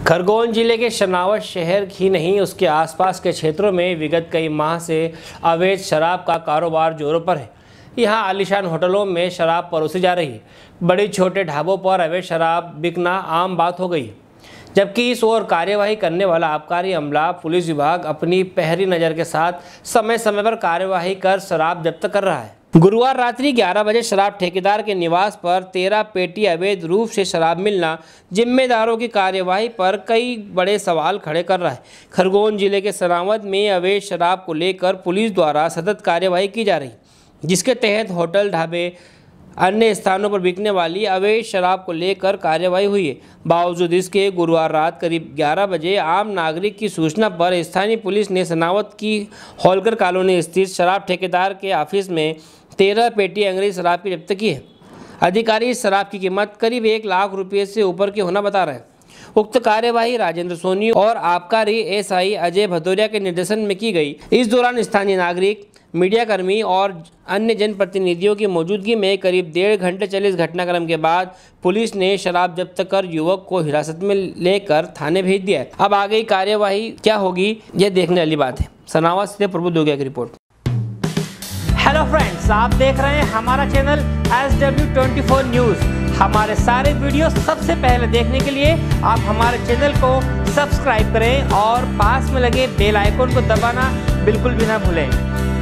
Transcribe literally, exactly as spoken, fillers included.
खरगोन जिले के शनावत शहर ही नहीं उसके आसपास के क्षेत्रों में विगत कई माह से अवैध शराब का कारोबार जोरों पर है। यहाँ आलीशान होटलों में शराब परोसी जा रही है। बड़े छोटे ढाबों पर अवैध शराब बिकना आम बात हो गई, जबकि इस ओर कार्यवाही करने वाला आबकारी अमला पुलिस विभाग अपनी पहरी नज़र के साथ समय समय पर कार्यवाही कर शराब जब्त कर रहा है। गुरुवार रात्रि ग्यारह बजे शराब ठेकेदार के निवास पर तेरह पेटी अवैध रूप से शराब मिलना जिम्मेदारों की कार्यवाही पर कई बड़े सवाल खड़े कर रहा है। खरगोन जिले के सनावत में अवैध शराब को लेकर पुलिस द्वारा सतत कार्यवाही की जा रही, जिसके तहत होटल, ढाबे, अन्य स्थानों पर बिकने वाली अवैध शराब को लेकर कार्यवाही हुई है। बावजूद इसके गुरुवार रात करीब ग्यारह बजे आम नागरिक की सूचना पर स्थानीय पुलिस ने सनावत की होलकर कॉलोनी स्थित शराब ठेकेदार के ऑफिस में तेरह पेटी अंग्रेजी शराब की जब्त की है। अधिकारी इस शराब की कीमत करीब एक लाख रुपये से ऊपर की होना बता रहे हैं। उक्त कार्यवाही राजेंद्र सोनी और आबकारी एसआई अजय भदौरिया के निर्देशन में की गई। इस दौरान स्थानीय नागरिक, मीडियाकर्मी और अन्य जनप्रतिनिधियों की मौजूदगी में करीब डेढ़ घंटे चले इस घटनाक्रम के बाद पुलिस ने शराब जब्त कर युवक को हिरासत में लेकर थाने भेज दिया है। अब आगे कार्यवाही क्या होगी, यह देखने वाली बात है। सनावत से प्रभु दोगिया की रिपोर्ट। हेलो फ्रेंड्स, आप देख रहे हैं हमारा channel S W twenty four news. हमारे सारे वीडियो सबसे पहले देखने के लिए आप हमारे चैनल को सब्सक्राइब करें और पास में लगे बेल आइकन को दबाना बिल्कुल भी ना भूलें।